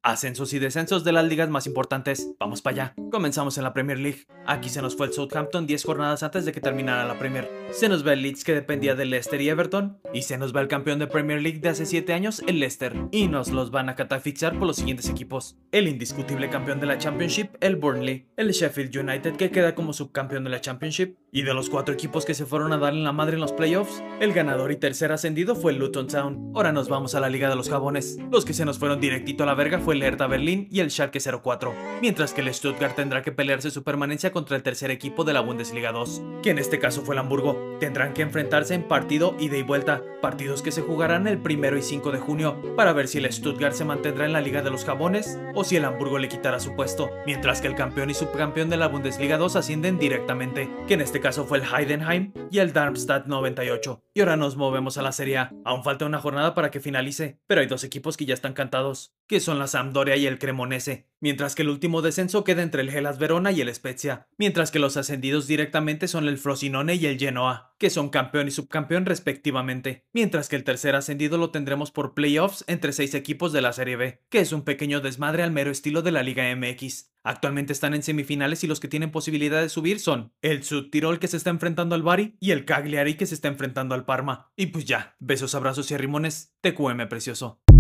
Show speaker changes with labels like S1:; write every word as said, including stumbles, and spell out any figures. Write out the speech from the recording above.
S1: Ascensos y descensos de las ligas más importantes. Vamos para allá. Comenzamos en la Premier League. Aquí se nos fue el Southampton diez jornadas antes de que terminara la Premier. Se nos va el Leeds, que dependía del Leicester y Everton. Y se nos va el campeón de Premier League de hace siete años, el Leicester. Y nos los van a catafixar por los siguientes equipos: el indiscutible campeón de la Championship, el Burnley. El Sheffield United, que queda como subcampeón de la Championship. Y de los cuatro equipos que se fueron a darle en la madre en los playoffs, el ganador y tercer ascendido fue el Luton Town. Ahora nos vamos a la Liga de los Jabones. Los que se nos fueron directito a la verga fue el Hertha Berlín y el Schalke cero cuatro, mientras que el Stuttgart tendrá que pelearse su permanencia contra el tercer equipo de la Bundesliga dos, que en este caso fue el Hamburgo. Tendrán que enfrentarse en partido ida y vuelta, partidos que se jugarán el primero y cinco de junio, para ver si el Stuttgart se mantendrá en la Liga de los Jabones o si el Hamburgo le quitará su puesto, mientras que el campeón y subcampeón de la Bundesliga dos ascienden directamente, que en este caso fue el Heidenheim y el Darmstadt noventa y ocho. Y ahora nos movemos a la Serie A. Aún falta una jornada para que finalice, pero hay dos equipos que ya están cantados, que son la Sampdoria y el Cremonese, mientras que el último descenso queda entre el Hellas Verona y el Spezia, mientras que los ascendidos directamente son el Frosinone y el Genoa, que son campeón y subcampeón respectivamente, mientras que el tercer ascendido lo tendremos por playoffs entre seis equipos de la Serie B, que es un pequeño desmadre al mero estilo de la Liga M X. Actualmente están en semifinales y los que tienen posibilidad de subir son el Südtirol, que se está enfrentando al Bari, y el Cagliari, que se está enfrentando al Parma. Y pues ya, besos, abrazos y arrimones, T Q M precioso.